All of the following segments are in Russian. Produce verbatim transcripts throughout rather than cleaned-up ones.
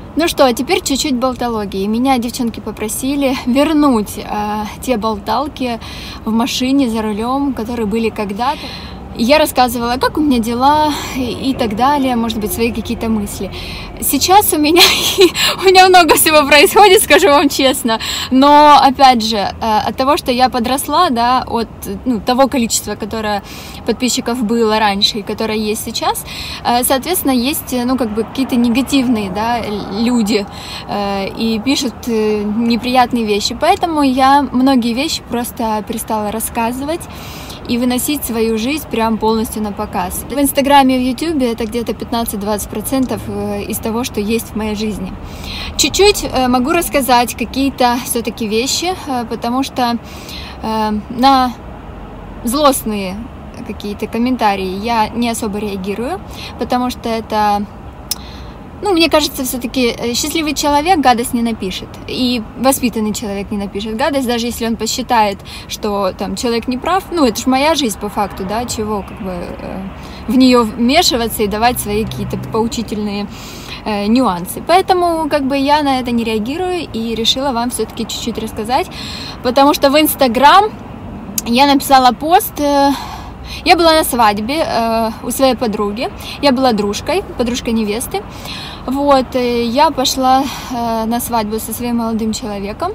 Ну что, а теперь чуть-чуть болтологии. Меня девчонки попросили вернуть э, те болталки в машине за рулем, которые были когда-то. Я рассказывала, как у меня дела и так далее, может быть, свои какие-то мысли. Сейчас у меня, у меня много всего происходит, скажу вам честно, но, опять же, от того, что я подросла, да, от ну, того количества, которое подписчиков было раньше и которое есть сейчас, соответственно, есть, ну, как бы какие-то негативные, да, люди и пишут неприятные вещи, поэтому я многие вещи просто перестала рассказывать и выносить свою жизнь прям полностью на показ. В Инстаграме и в Ютубе это где-то пятнадцать-двадцать процентов из того, что есть в моей жизни. Чуть-чуть могу рассказать какие-то все-таки вещи, потому что на злостные какие-то комментарии я не особо реагирую, потому что это... Ну, мне кажется, все-таки счастливый человек гадость не напишет, и воспитанный человек не напишет гадость, даже если он посчитает, что там человек не прав. Ну, это же моя жизнь по факту, да, чего как бы э, в нее вмешиваться и давать свои какие-то поучительные э, нюансы. Поэтому как бы я на это не реагирую и решила вам все-таки чуть-чуть рассказать, потому что в Инстаграм я написала пост. Э, Я была на свадьбе э, у своей подруги, я была дружкой, подружкой невесты, вот, я пошла э, на свадьбу со своим молодым человеком,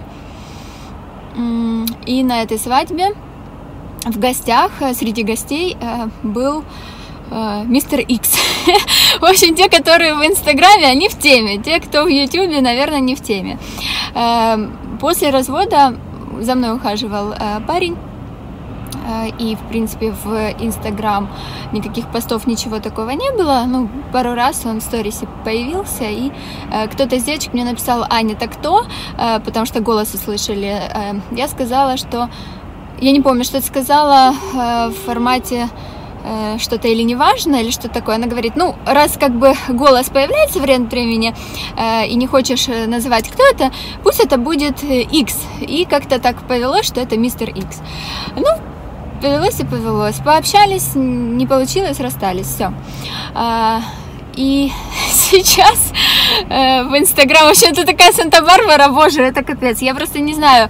и на этой свадьбе в гостях, среди гостей э, был э, мистер Икс. В общем, те, которые в Инстаграме, они в теме, те, кто в Ютубе, наверное, не в теме. Э, после развода за мной ухаживал э, парень, и, в принципе, в Инстаграм никаких постов, ничего такого не было. Ну, пару раз он в сторисе появился, и э, кто-то из девочек мне написал: «Аня, это кто?» э, Потому что голос услышали. Э, я сказала, что... Я не помню, что это сказала э, в формате э, что-то или неважно, или что такое. Она говорит: ну, раз как бы голос появляется время от времени, э, и не хочешь называть, кто это, пусть это будет X. И как-то так повелось, что это мистер X. Ну, повелось и повелось. Пообщались, не получилось, расстались, все. А, и сейчас э, в Инстаграм, вообще, это такая Санта-Барбара, боже, это капец. Я просто не знаю,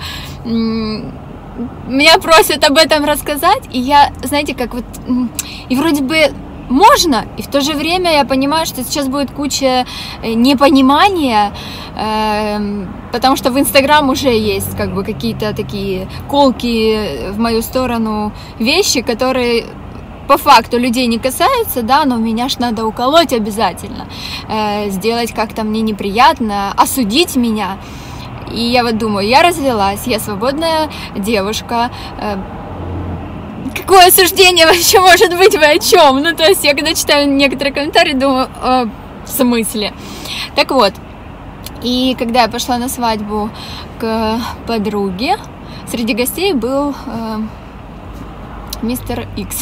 меня просят об этом рассказать, и я, знаете, как вот, и вроде бы можно, и в то же время я понимаю, что сейчас будет куча непонимания, э, потому что в Инстаграм уже есть как бы какие-то такие колки в мою сторону вещи, которые по факту людей не касаются, да, но меня ж надо уколоть обязательно, э, сделать как-то мне неприятно, осудить меня. И я вот думаю, я развелась, я свободная девушка, э, какое осуждение вообще может быть, вы о чем? Ну, то есть я когда читаю некоторые комментарии, думаю, э, в смысле? Так вот, и когда я пошла на свадьбу к подруге, среди гостей был э, мистер Икс,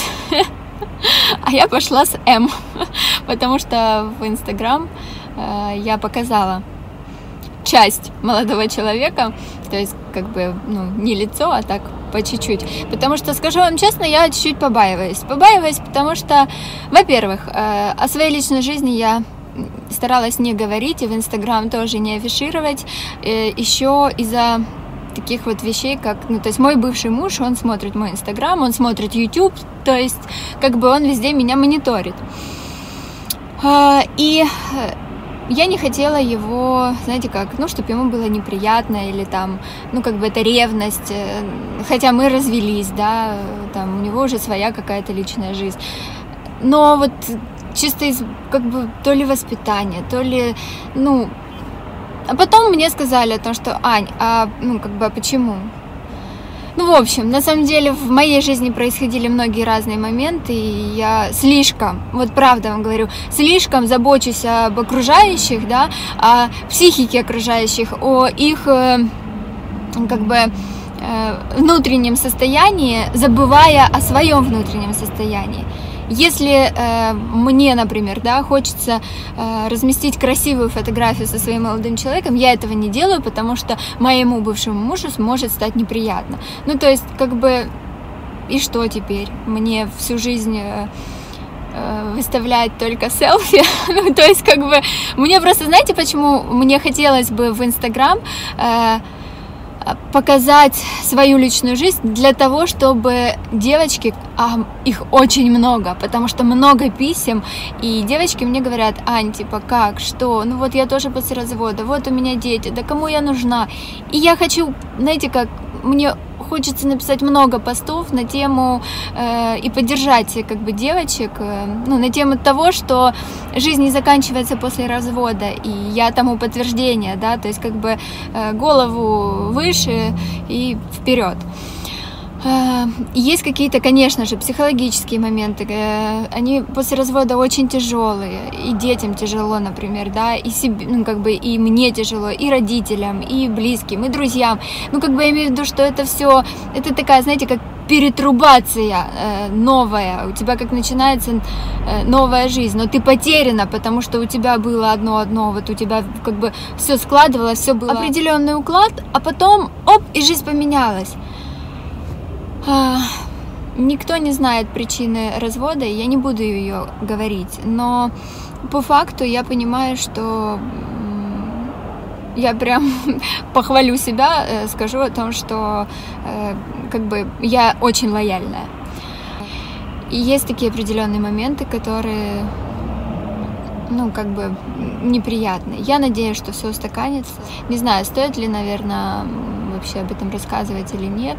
а я пошла с М, потому что в Инстаграм э, я показала часть молодого человека, то есть как бы, ну, не лицо, а так по чуть-чуть, потому что, скажу вам честно, я чуть-чуть побаиваюсь, побаиваюсь, потому что, во-первых, э, о своей личной жизни я старалась не говорить и в Инстаграм тоже не афишировать, э, еще из-за таких вот вещей, как, ну, то есть мой бывший муж, он смотрит мой Инстаграм, он смотрит Ютуб, то есть как бы он везде меня мониторит, э, и я не хотела его, знаете как, ну, чтобы ему было неприятно или там, ну, как бы это ревность, хотя мы развелись, да, там у него уже своя какая-то личная жизнь, но вот чисто из, как бы, то ли воспитания, то ли, ну, а потом мне сказали о том, что, Ань, а, ну, как бы, а почему? Ну, в общем, на самом деле в моей жизни происходили многие разные моменты, и я слишком, вот правда вам говорю, слишком забочусь об окружающих, да, о психике окружающих, о их, как бы, внутреннем состоянии, забывая о своем внутреннем состоянии. Если э, мне, например, да, хочется э, разместить красивую фотографию со своим молодым человеком, я этого не делаю, потому что моему бывшему мужу может стать неприятно. Ну, то есть, как бы, и что теперь? Мне всю жизнь э, э, выставлять только селфи. Ну, то есть, как бы, мне просто, знаете, почему мне хотелось бы в Инстаграм э, показать свою личную жизнь? Для того, чтобы девочки, а их очень много, потому что много писем, и девочки мне говорят: Ань, типа, как, что, ну вот я тоже после развода, вот у меня дети, да кому я нужна? И я хочу, знаете, как, мне хочется написать много постов на тему э, и поддержать, как бы, девочек, э, ну, на тему того, что жизнь не заканчивается после развода, и я тому подтверждение, да, то есть, как бы, э, голову выше и вперед. Э, есть какие-то, конечно же, психологические моменты, э, они после развода очень тяжелые, и детям тяжело, например, да, и себе, ну, как бы, и мне тяжело, и родителям, и близким, и друзьям. Ну, как бы, я имею в виду, что это все, это такая, знаете, как перетрубация э, новая, у тебя как начинается э, новая жизнь, но ты потеряна, потому что у тебя было одно-одно, вот у тебя как бы все складывалось, все было определенный уклад, а потом, оп, и жизнь поменялась. Никто не знает причины развода, и я не буду ее говорить, но по факту я понимаю, что я прям похвалю себя, скажу о том, что как бы я очень лояльная. И есть такие определенные моменты, которые, ну, как бы неприятные. Я надеюсь, что все устаканится. Не знаю, стоит ли, наверное, вообще об этом рассказывать или нет.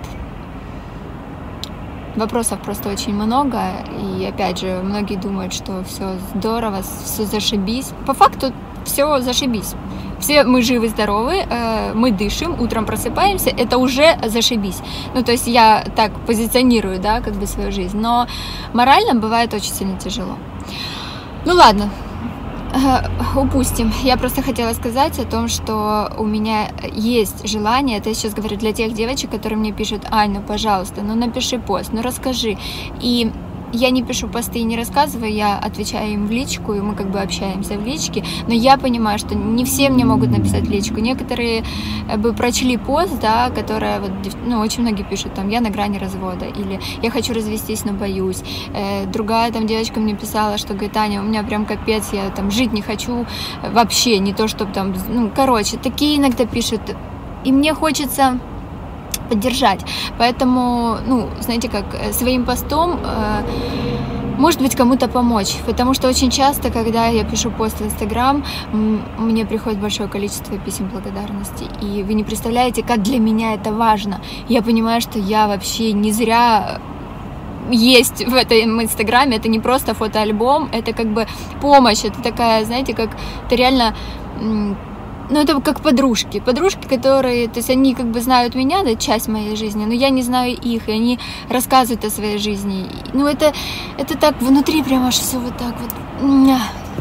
Вопросов просто очень много, и опять же, многие думают, что все здорово, все зашибись. По факту все зашибись. Все мы живы, здоровы, мы дышим, утром просыпаемся, это уже зашибись. Ну, то есть я так позиционирую, да, как бы свою жизнь, но морально бывает очень сильно тяжело. Ну ладно, упустим. Я просто хотела сказать о том, что у меня есть желание, это я сейчас говорю для тех девочек, которые мне пишут: Ань, ну пожалуйста, ну напиши пост, ну расскажи. И я не пишу посты и не рассказываю, я отвечаю им в личку, и мы как бы общаемся в личке, но я понимаю, что не все мне могут написать в личку. Некоторые бы прочли пост, да, которая, вот, ну, очень многие пишут, там, я на грани развода, или я хочу развестись, но боюсь. Э, другая там девочка мне писала, что, говорит: Аня, у меня прям капец, я там жить не хочу вообще, не то, чтобы там, ну, короче, такие иногда пишут, и мне хочется поддержать. Поэтому, ну, знаете, как своим постом, э, может быть, кому-то помочь. Потому что очень часто, когда я пишу пост в Инстаграм, мне приходит большое количество писем благодарности. И вы не представляете, как для меня это важно. Я понимаю, что я вообще не зря есть в этом Инстаграме. Это не просто фотоальбом, это как бы помощь. Это такая, знаете, как это реально... Ну, это как подружки. Подружки, которые, то есть они как бы знают меня, да, часть моей жизни, но я не знаю их, и они рассказывают о своей жизни. Ну, это, это так внутри прям аж все вот так вот.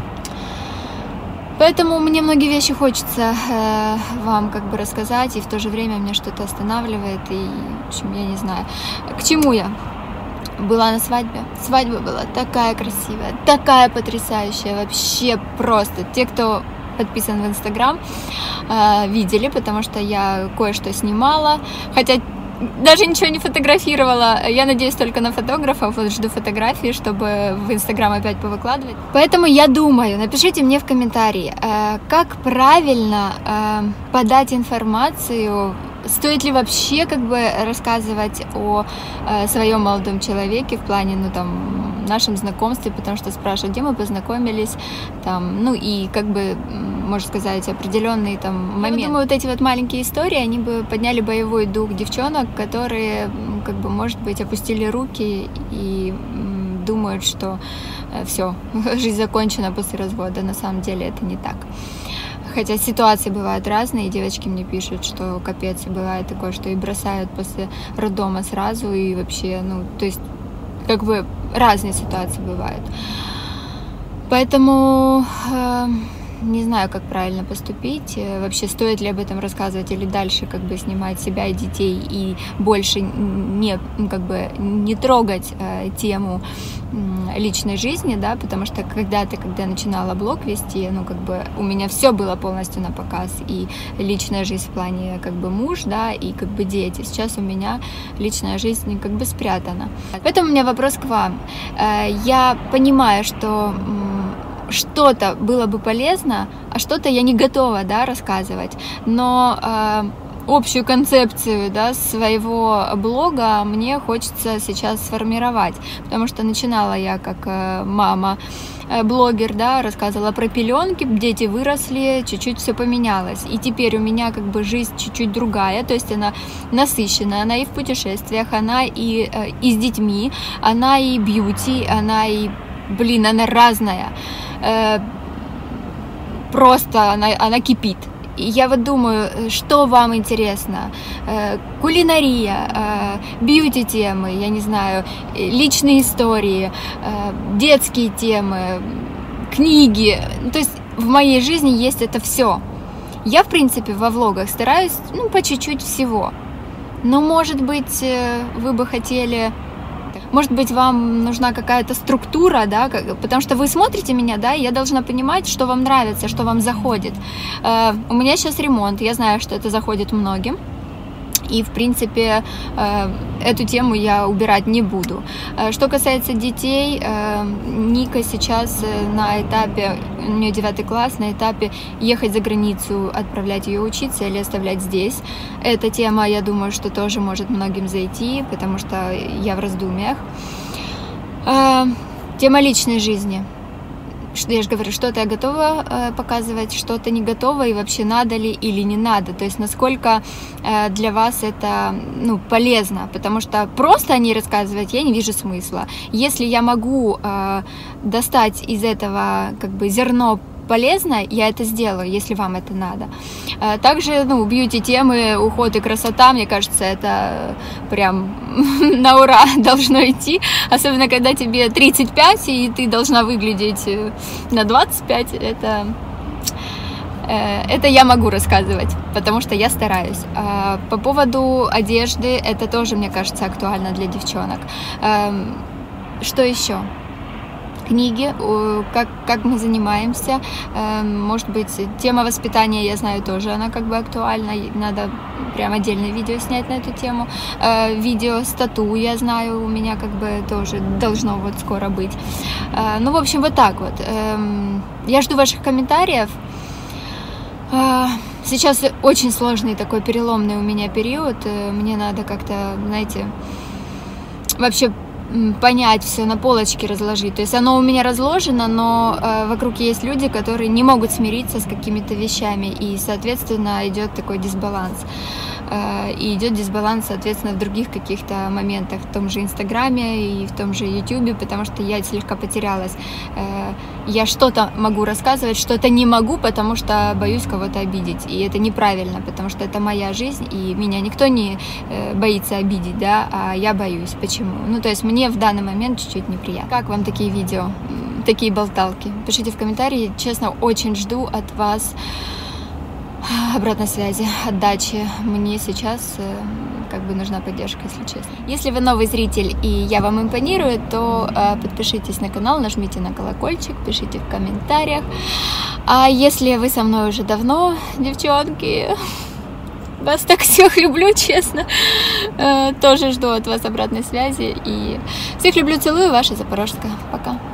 Поэтому мне многие вещи хочется э, вам как бы рассказать, и в то же время меня что-то останавливает, и, в общем, я не знаю, к чему я. Была на свадьбе. Свадьба была такая красивая, такая потрясающая, вообще просто. Те, кто подписан в Инстаграм, видели, потому что я кое-что снимала, хотя даже ничего не фотографировала. Я надеюсь только на фотографов, вот жду фотографии, чтобы в Инстаграм опять повыкладывать. Поэтому я думаю, напишите мне в комментарии, как правильно подать информацию. Стоит ли вообще как бы рассказывать о э, своем молодом человеке в плане, ну, там, нашем знакомстве, потому что спрашивают, где мы познакомились, там, ну, и как бы, можно сказать, определенные там моменты. Я думаю, вот эти вот маленькие истории, они бы подняли боевой дух девчонок, которые, как бы, может быть, опустили руки и м, думают, что э, все, жизнь закончена после развода. На самом деле это не так. Хотя ситуации бывают разные, и девочки мне пишут, что капец, бывает такое, что и бросают после роддома сразу, и вообще, ну, то есть, как бы, разные ситуации бывают. Поэтому, э, не знаю, как правильно поступить, вообще стоит ли об этом рассказывать или дальше как бы снимать себя и детей и больше не, как бы, не трогать э, тему э, личной жизни, да, потому что когда-то, когда я начинала блог вести, ну, как бы у меня все было полностью на показ, и личная жизнь в плане, как бы, муж, да, и, как бы, дети. Сейчас у меня личная жизнь, как бы, спрятана. Поэтому у меня вопрос к вам. Э, я понимаю, что что-то было бы полезно, а что-то я не готова, да, рассказывать. Но э, общую концепцию, да, своего блога мне хочется сейчас сформировать, потому что начинала я как э, мама, э, блогер, да, рассказывала про пеленки, дети выросли, чуть-чуть все поменялось. И теперь у меня как бы жизнь чуть-чуть другая, то есть она насыщенная, она и в путешествиях, она и, э, и с детьми, она и бьюти, она и, блин, она разная. Просто она, она кипит. И я вот думаю, что вам интересно? Кулинария, бьюти-темы, я не знаю, личные истории, детские темы, книги. То есть в моей жизни есть это все. Я, в принципе, во влогах стараюсь, ну, по чуть-чуть всего. Но, может быть, вы бы хотели... Может быть, вам нужна какая-то структура, да, потому что вы смотрите меня, да, и я должна понимать, что вам нравится, что вам заходит. Э, у меня сейчас ремонт, я знаю, что это заходит многим. И, в принципе, эту тему я убирать не буду. Что касается детей, Ника сейчас на этапе, у нее девятый класс, на этапе ехать за границу, отправлять ее учиться или оставлять здесь. Эта тема, я думаю, что тоже может многим зайти, потому что я в раздумьях. Тема личной жизни. Я же говорю, что-то я готова э, показывать, что-то не готова, и вообще надо ли или не надо. То есть насколько э, для вас это, ну, полезно, потому что просто о ней рассказывать я не вижу смысла. Если я могу э, достать из этого, как бы, зерно полезно, я это сделаю, если вам это надо. Также, ну, бьюти-темы, уход и красота, мне кажется, это прям на ура должно идти, особенно когда тебе тридцать пять, и ты должна выглядеть на двадцать пять, это... Это я могу рассказывать, потому что я стараюсь. По поводу одежды, это тоже, мне кажется, актуально для девчонок. Что еще? Книги, как, как мы занимаемся, может быть, тема воспитания, я знаю, тоже она как бы актуальна, надо прям отдельное видео снять на эту тему. Видео с тату, я знаю, у меня как бы тоже должно вот скоро быть. Ну, в общем, вот так вот. Я жду ваших комментариев. Сейчас очень сложный такой переломный у меня период, мне надо как-то, знаете, вообще понять все, на полочке разложить. То есть оно у меня разложено, но э, вокруг есть люди, которые не могут смириться с какими-то вещами, и, соответственно, идет такой дисбаланс. Э, и идет дисбаланс, соответственно, в других каких-то моментах, в том же Инстаграме и в том же Ютубе, потому что я слегка потерялась. Э, я что-то могу рассказывать, что-то не могу, потому что боюсь кого-то обидеть. И это неправильно, потому что это моя жизнь, и меня никто не э, боится обидеть, да, а я боюсь. Почему? Ну, то есть мне в данный момент чуть-чуть неприятно. Как вам такие видео, такие болталки? Пишите в комментарии. Честно, очень жду от вас обратной связи, отдачи. Мне сейчас как бы нужна поддержка, если честно. Если вы новый зритель и я вам импонирую, то подпишитесь на канал, нажмите на колокольчик, пишите в комментариях. А если вы со мной уже давно, девчонки, вас так всех люблю, честно. Тоже жду от вас обратной связи. И всех люблю, целую, ваша Запорожская. Пока.